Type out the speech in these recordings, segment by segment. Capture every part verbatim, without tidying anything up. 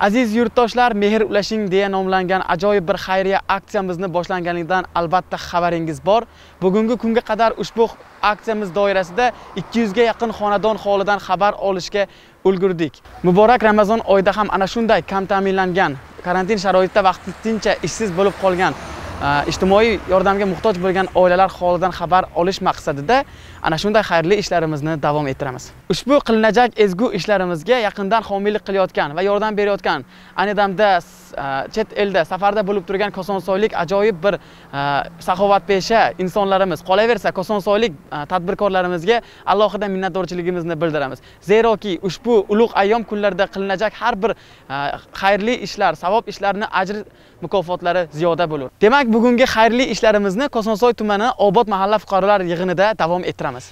Aziz yurtdoshlar, Mehr ulashing deya nomlangan ajoyib bir xayriya aksiyamizni boshlanganidan albatta xabaringiz bor. Bugungi kunga qadar ushbu aksiyamiz doirasida ikki yuz ga yaqin xonadon holidan xabar olishga ulgurdik. Muborak Ramazon oyida ham ana shunday kam ta'minlangan, karantin sharoitida vaqtincha ishsiz bo'lib qolgan, ijtimoiy yordamga muhtoj bo'lgan oilalar holidan xabar olish maqsadida ana shunday xayrli ishlarimizni davom ettiramiz. Ushbu qilinajak ezgu ishlarimizga yaqindan homiylik qilayotgan va yordam berayotgan, ayni damda chet elda safarda bo'lib turgan kosonsoylik ajoyib bir saxovatpesha insonlarimiz, qolaversa kosonsoylik tadbirkorlarimizga alohida minnatdorchiligimizni bildiramiz. Zeroki ushbu ulug' ayyom kunlarida qilinajak har bir xayrli ishlar, savob ishlarni ajr mukofotlari ziyoda bo'lur. Demak, bugungi xayrli ishlarimizni Kosonsoy tumani Obod mahalla fuqarolar yig'inida davom ettiramiz.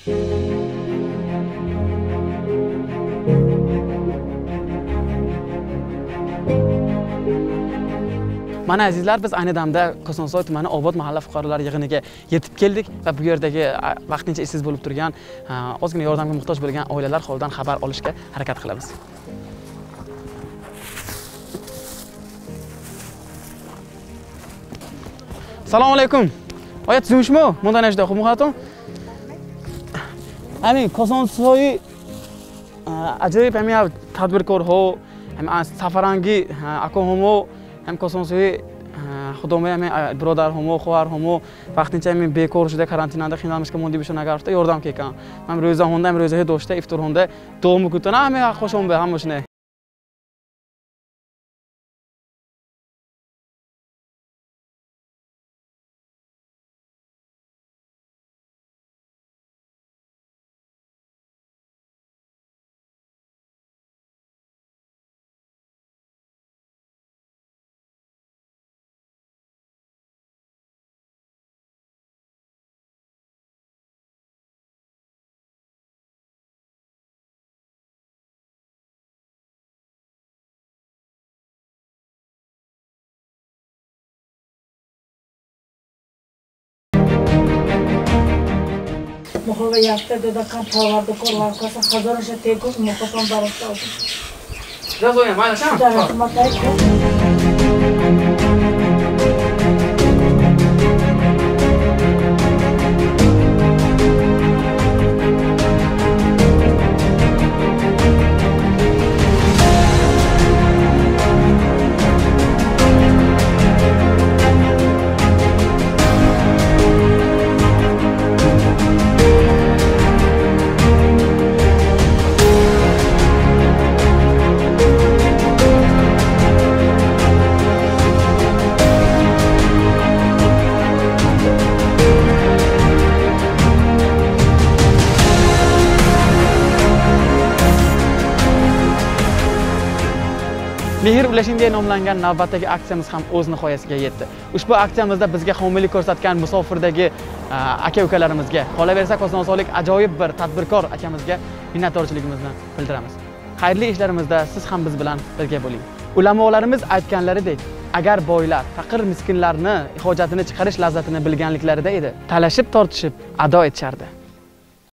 Mana azizlar, biz ayni damda Kosonsoy tumani Obod mahalla fuqarolar yig'iniga yetib keldik va bu yerdagi vaqtincha ishsiz bo'lib turgan, ozgina yordamga muhtoj bo'lgan oilalar holidan xabar olishga harakat qilamiz. Assalomu alaykum. Oyat sizmishmi? Bundan ashda xubun xaton. Amin Kosonsoy ajoyib ham tadbirkor ho, ham safarangi akon homo, ham Kosonsoy xudomi ham birodar homo, xo'ar homo, vaqtincha men bekor shida karantinada qiynalishga mondi bishon agarda yordam kekan. Men ro'za honda, men ro'za doshda, iftor honda do'mi kutana, men xo'shom be ham shunday. Muhayyatta da kan tavarda korlar kasa hazır şey tekrar muhafam barışta oldu. Biraz oynayalım, hayır aşağı. Mehr ulashing deya nomlangan navbatdagi aksiyamiz ham o'z nihoyasiga yetdi. Ushbu aksiyamizda bizga homiylik ko'rsatgan musofirdagi aka-ukalarimizga, qolaversa Kosonsoylik ajoyib bir tadbirkor akamizga minnatdorchiligimizni bildiramiz. Xayrli ishlarimizda siz ham biz bilan birga bo'ling. Ulamolarimiz aytganlaridek, agar boylar faqir miskinlarni hojatini chiqarish lazzatini bilganliklarida edi, talashib tortishib ado etishardi.